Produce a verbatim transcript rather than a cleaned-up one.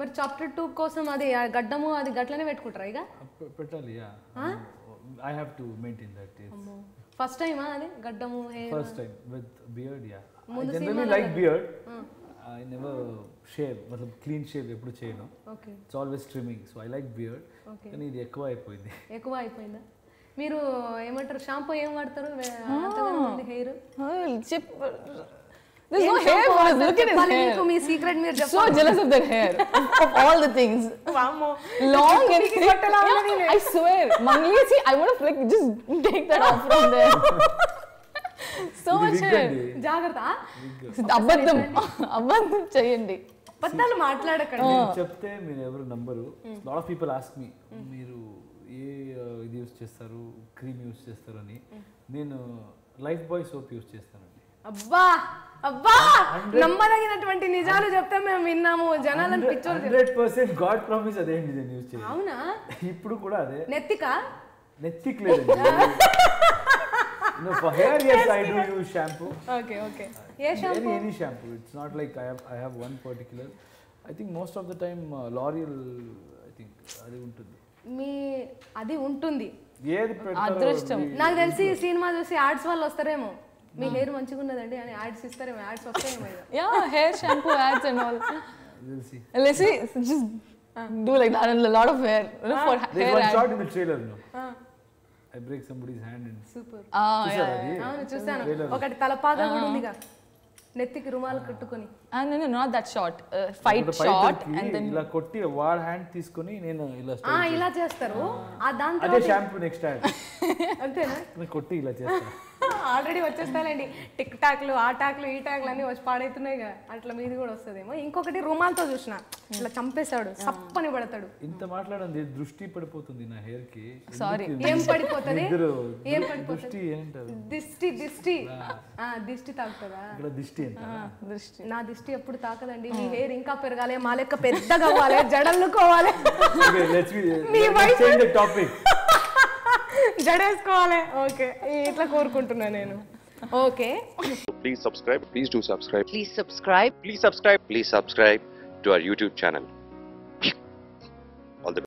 మరి chapter two కోసం అది గడ్డము అది గట్లనే పెట్టుకుంటారా ఇక పెట్టాలి yeah I have to maintain that first టైమా అది గడ్డము hair first time with beard yeah I generally like beard I never shave मतलब క్లీన్ షేవ్ ఎప్పుడు చేయను okay it's always trimming so I like beard కానీ ఇది ఎక్కువ అయిపోయింది ఎక్కువ అయిపోయిందా మీరు ఏమంటారు షాంపూ ఏం వాడతారు అంతగా ఉంది hair There's no hair for us. Look at his hair. మీకు మీ సీక్రెట్ మీరు చెప్పండి. So jealous of that hair. Of all the things. వామ్మో Long and thick. I swear. Mangli, see, I want to like just take that off from there. So much hair. జాగ్రత్త. అబద్ధం అబద్ధం చేయండి. అబద్ధాలు మాట్లాడకండి. నేను చెప్తే మీరు ఎవరు number. Lot of people ask me మీరు ఏ ఇది యూస్ చేస్తారు క్రీమ్ యూస్ చేస్తారు అని నేను లైఫ్ బాయ్ సోప్ యూస్ చేస్తాను. అబ్బా అబ్బా నమ్మదగినటువంటి నిజాలు చెప్తే మేము విన్నాము జనాలను పిచ్చోలు హండ్రెడ్ పర్సెంట్ గాడ్ ప్రామిస్ అదే అండి నేను యూస్ చేయాలి. అవునా ఇప్పుడు కూడా అదే నెత్తిక నెత్తికి లేదండి no for hair yes I do use shampoo okay okay A shampoo any any shampoo it's not like I have I have one particular I think most of the time uh, L'Oreal I think అది ఉంటుంది మీ అది ఉంటుంది ఏది అదృష్టం నాకు తెలిసి cinema చూసి ads వాళ్ళు వస్తారేమో మీ హెయిర్ మంచిగా ఉన్నదండి అని యాడ్స్ ఇస్తారేమో యాడ్స్ వస్తాయేమో yeah hair shampoo ads and all we'll see let's see just do like that and a lot of hair look for there's hair one ad. shot in the trailer no I break somebody's hand and super ah yeah అవును చూసాను ఒకటి తలపాగా కూడా ఉందిగా నెత్తికి రుమాలు కట్టుకొని ah no no not that short uh, fight shot and then ఇలా కొట్టి వార్ హ్యాండ్ తీసుకొని నేను ఇలా ఆ ఇలా చేస్తారు ఆ దాంతో అదే షాంపూ నెక్స్ట్ యాడ్ అంతేనా నేను కొట్టి ఇలా చేస్తా ఆల్రెడీ వచ్చేస్తానండి టిక్ టాక్లు ఆ టాక్లు ఈ టాక్లు అన్నీ వచ్చి పాడైతున్నాయి కదా అట్లా మీది కూడా వస్తుందేమో ఇంకొకటి రుమాల్తో చూసిన ఇట్లా చంపేశాడు సప్పని పడతాడు ఇంత మాట్లాడండి దృష్టి పడిపోతుంది నా హెయిర్ కి సారీ ఏం పడిపోతుంది ఏం పడిపోతుంది దృష్టి ఏంటది దిష్టి దిష్టి ఆ దిష్టి తాకుతుందా ఇక్కడ దిష్టి ఎంత దృష్టి నా దిష్టి ఎప్పుడు తాకదండి మీ హెయిర్ ఇంకా పెరగాలి మా లెక్క పెద్దగా అవ్వాలి జడల్లుకోవాలి okay let's me change the topic జడేసుకోవాలి ఓకే ఇట్లా కోరుకుంటున్నా నేను okay Please subscribe. Please do subscribe. Please subscribe. Please subscribe. Please subscribe to our YouTube channel.